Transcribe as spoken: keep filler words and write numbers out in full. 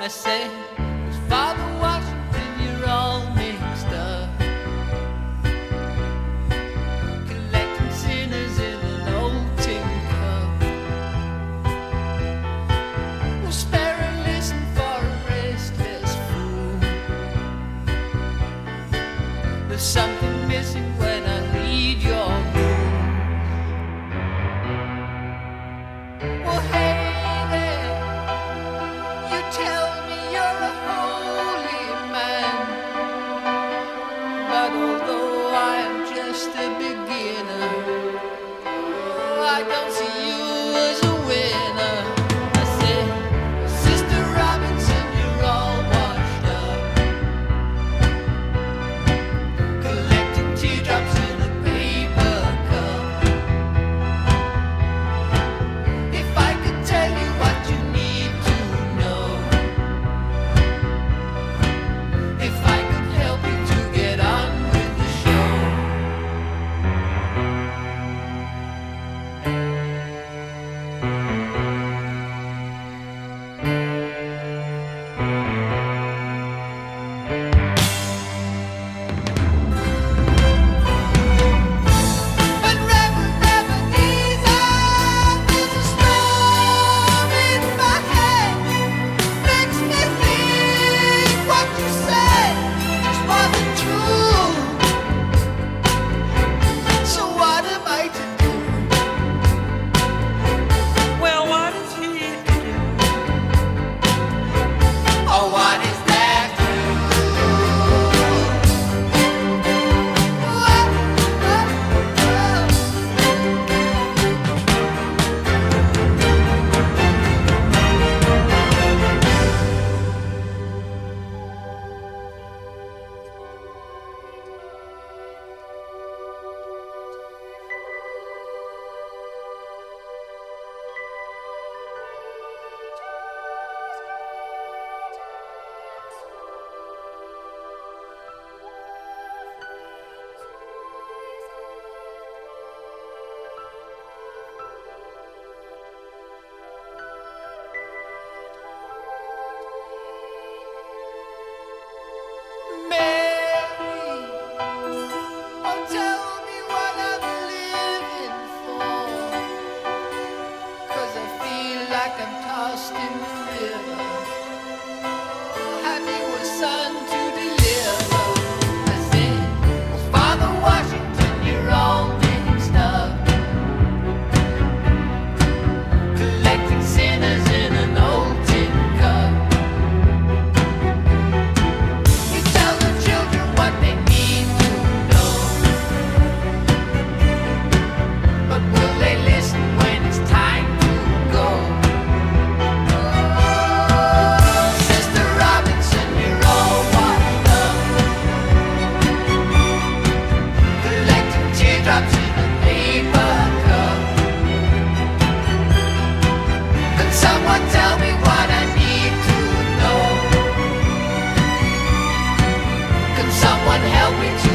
I say, Father Washington, you're all mixed up, collecting sinners in an old tin cup. We'll spare and listen for a restless fool. There's something missing when I read your rules. Well, hey there, you tell me you're a holy man, but although I am just a beginner, oh, I don't see you as a winner. I said, Sister Robinson, you're all washed up, collecting teardrops in a paper cup. If I could tell you what you need to know, if I could help you to get on with the show. But Reverend Ebenezer, there's a storm in my head, makes me think what you said just wasn't true. So what am I to do? Well, what is he to do? Oh, what is there to do? What? What? Mary, oh, tell me what I'm living for, 'cause I feel like I'm tossed in the river. Have you a son to deliver? I said, Father Washington, you're all mixed up, collecting sinners in an old tin cup. You tell the children what they need to know, but will they listen when it's time to go? Oh, Sister Robinson, you're all washed up, collecting teardrops in a paper cup. Can someone tell me what I need to know? Can someone help me to